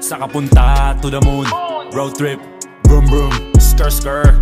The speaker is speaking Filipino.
Sa kapunta to the moon. Road trip, vroom vroom, skr skr.